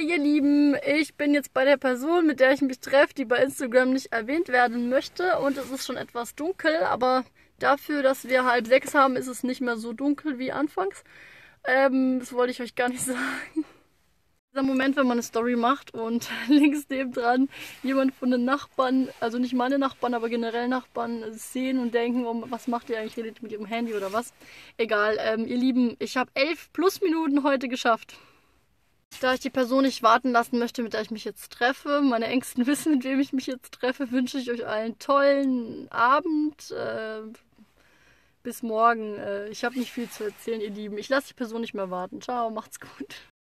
ihr Lieben, ich bin jetzt bei der Person, mit der ich mich treffe, die bei Instagram nicht erwähnt werden möchte. Und es ist schon etwas dunkel, aber dafür, dass wir 5:30 haben, ist es nicht mehr so dunkel wie anfangs. Das wollte ich euch gar nicht sagen. Dieser Moment, wenn man eine Story macht und links nebendran jemand von den Nachbarn, also nicht meine Nachbarn, aber generell Nachbarn, sehen und denken, oh, was macht ihr eigentlich, redet ihr mit ihrem Handy oder was? Egal, ihr Lieben, ich habe 11+ Minuten heute geschafft. Da ich die Person nicht warten lassen möchte, mit der ich mich jetzt treffe, meine Ängsten wissen, mit wem ich mich jetzt treffe, wünsche ich euch einen tollen Abend. Bis morgen. Ich habe nicht viel zu erzählen, ihr Lieben. Ich lasse die Person nicht mehr warten. Ciao, macht's gut.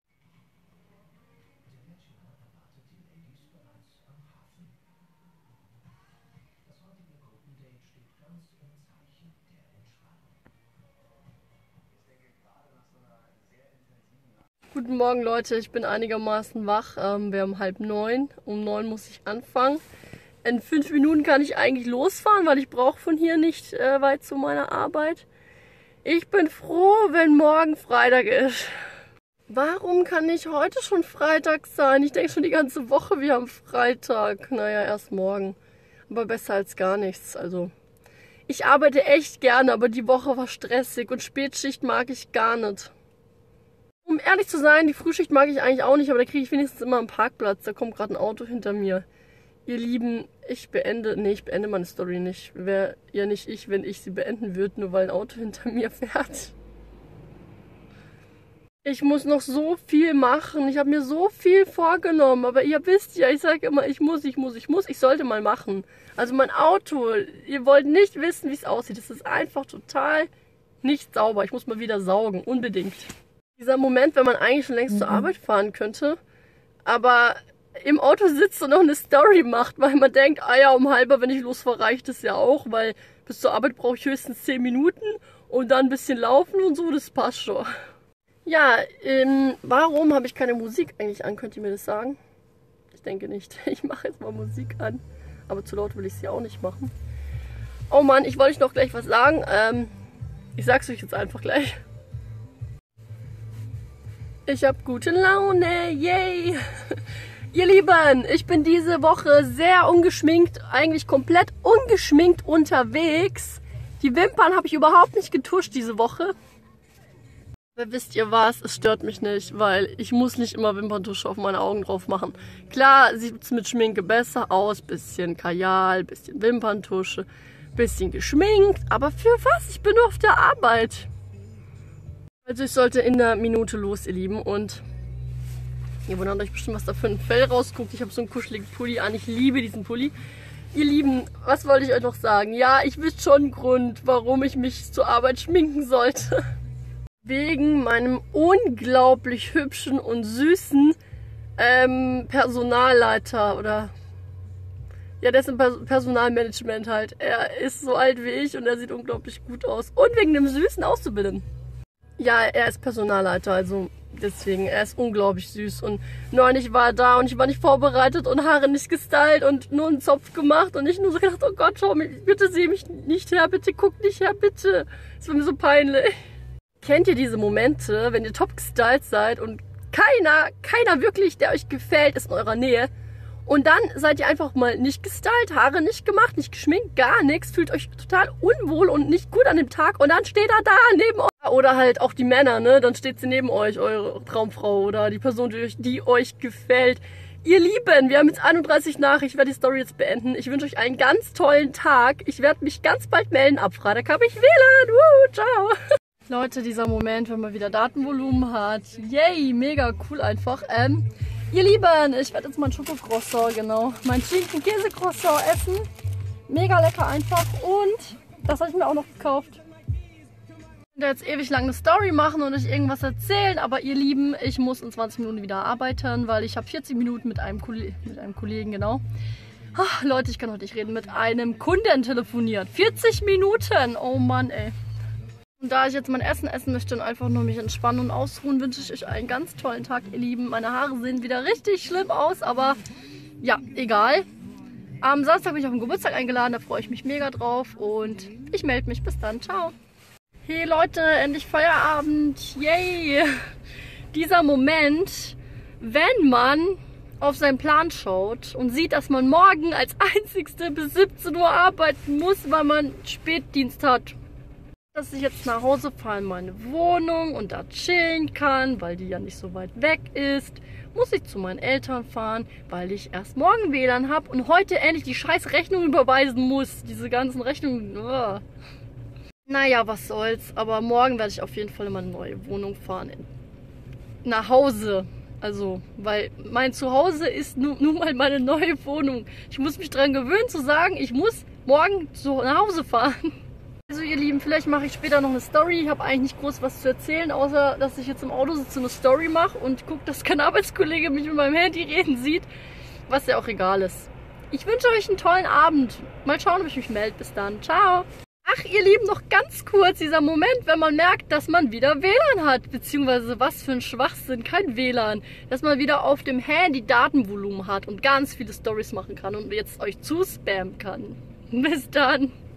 Guten Morgen, Leute. Ich bin einigermaßen wach. Wir haben 8:30. Um 9 muss ich anfangen. In 5 Minuten kann ich eigentlich losfahren, weil ich brauche von hier nicht weit zu meiner Arbeit. Ich bin froh, wenn morgen Freitag ist. Warum kann nicht heute schon Freitag sein? Ich denke schon die ganze Woche, wir haben Freitag. Naja, erst morgen. Aber besser als gar nichts. Also, ich arbeite echt gerne, aber die Woche war stressig und Spätschicht mag ich gar nicht. Um ehrlich zu sein, die Frühschicht mag ich eigentlich auch nicht, aber da kriege ich wenigstens immer einen Parkplatz. Da kommt gerade ein Auto hinter mir. Ihr Lieben, ich beende meine Story nicht. Wäre ja nicht ich, wenn ich sie beenden würde, nur weil ein Auto hinter mir fährt. Ich muss noch so viel machen. Ich habe mir so viel vorgenommen, aber ihr wisst ja, ich sage immer, ich sollte mal machen. Also mein Auto, ihr wollt nicht wissen, wie es aussieht. Es ist einfach total nicht sauber. Ich muss mal wieder saugen, unbedingt. Dieser Moment, wenn man eigentlich schon längst zur Arbeit fahren könnte, aber im Auto sitzt und noch eine Story macht, weil man denkt, ah ja, um 9:30, wenn ich losfahre, reicht es ja auch, weil bis zur Arbeit brauche ich höchstens 10 Minuten und dann ein bisschen laufen und so, das passt schon. Ja, warum habe ich keine Musik eigentlich an? Könnt ihr mir das sagen? Ich denke nicht. Ich mache jetzt mal Musik an, aber zu laut will ich sie auch nicht machen. Oh Mann, ich wollte euch noch gleich was sagen. Ich sag's euch jetzt einfach gleich. Ich habe gute Laune, yay! Ihr Lieben, ich bin diese Woche sehr ungeschminkt, eigentlich komplett ungeschminkt unterwegs. Die Wimpern habe ich überhaupt nicht getuscht diese Woche. Aber wisst ihr was, es stört mich nicht, weil ich muss nicht immer Wimperntusche auf meine Augen drauf machen. Klar sieht es mit Schminke besser aus, bisschen Kajal, bisschen Wimperntusche, bisschen geschminkt, aber für was? Ich bin nur auf der Arbeit. Also ich sollte in einer Minute los, ihr Lieben, und ihr wundert euch bestimmt, was da für ein Fell rausguckt. Ich habe so einen kuscheligen Pulli an, ich liebe diesen Pulli. Ihr Lieben, was wollte ich euch noch sagen? Ja, ich wüsste schon einen Grund, warum ich mich zur Arbeit schminken sollte. Wegen meinem unglaublich hübschen und süßen Personalleiter oder... Ja, der ist im Personalmanagement halt. Er ist so alt wie ich und er sieht unglaublich gut aus. Und wegen dem süßen Auszubildenden. Ja, er ist Personalleiter, also deswegen, er ist unglaublich süß. Und neulich war er da und ich war nicht vorbereitet und Haare nicht gestylt und nur einen Zopf gemacht. Und ich nur so gedacht, oh Gott, schau mich, bitte sieh mich nicht her, bitte guck nicht her, bitte. Das war mir so peinlich. Kennt ihr diese Momente, wenn ihr top gestylt seid und keiner wirklich, der euch gefällt, ist in eurer Nähe? Und dann seid ihr einfach mal nicht gestylt, Haare nicht gemacht, nicht geschminkt, gar nichts, fühlt euch total unwohl und nicht gut an dem Tag und dann steht er da neben euch. Oder halt auch die Männer, ne? Dann steht sie neben euch, eure Traumfrau oder die Person, die euch gefällt. Ihr Lieben, wir haben jetzt 31 nach, ich werde die Story jetzt beenden. Ich wünsche euch einen ganz tollen Tag. Ich werde mich ganz bald melden, ab Freitag habe ich WLAN. Ciao. Leute, dieser Moment, wenn man wieder Datenvolumen hat. Yay, mega cool einfach. Ihr Lieben, ich werde jetzt mein Schokocroissant, genau, mein Schinken-Käse-Croissant essen. Mega lecker einfach und das habe ich mir auch noch gekauft. Ich könnte jetzt ewig lang eine Story machen und euch irgendwas erzählen, aber ihr Lieben, ich muss in 20 Minuten wieder arbeiten, weil ich habe 40 Minuten mit einem Kollegen, genau. Ach, Leute, ich kann heute nicht reden, mit einem Kunden telefoniert. 40 Minuten, oh Mann, ey. Und da ich jetzt mein Essen essen möchte und einfach nur mich entspannen und ausruhen, wünsche ich euch einen ganz tollen Tag, ihr Lieben. Meine Haare sehen wieder richtig schlimm aus, aber ja, egal. Am Samstag bin ich auf den Geburtstag eingeladen, da freue ich mich mega drauf und ich melde mich. Bis dann, ciao. Hey Leute, endlich Feierabend, yay! Dieser Moment, wenn man auf seinen Plan schaut und sieht, dass man morgen als Einzigste bis 17 Uhr arbeiten muss, weil man Spätdienst hat. Dass ich jetzt nach Hause fahre in meine Wohnung und da chillen kann, weil die ja nicht so weit weg ist, muss ich zu meinen Eltern fahren, weil ich erst morgen WLAN habe und heute endlich die scheiß Rechnung überweisen muss. Diese ganzen Rechnungen. Naja, was soll's. Aber morgen werde ich auf jeden Fall in meine neue Wohnung fahren. Nach Hause. Also, weil mein Zuhause ist nun mal meine neue Wohnung. Ich muss mich daran gewöhnen zu sagen, ich muss morgen nach Hause fahren. Also ihr Lieben, vielleicht mache ich später noch eine Story. Ich habe eigentlich nicht groß was zu erzählen, außer dass ich jetzt im Auto sitze und eine Story mache und gucke, dass kein Arbeitskollege mich mit meinem Handy reden sieht. Was ja auch egal ist. Ich wünsche euch einen tollen Abend. Mal schauen, ob ich mich melde. Bis dann. Ciao. Ach, ihr Lieben, noch ganz kurz dieser Moment, wenn man merkt, dass man wieder WLAN hat, beziehungsweise was für ein Schwachsinn, kein WLAN, dass man wieder auf dem Handy Datenvolumen hat und ganz viele Stories machen kann und jetzt euch zuspammen kann. Bis dann.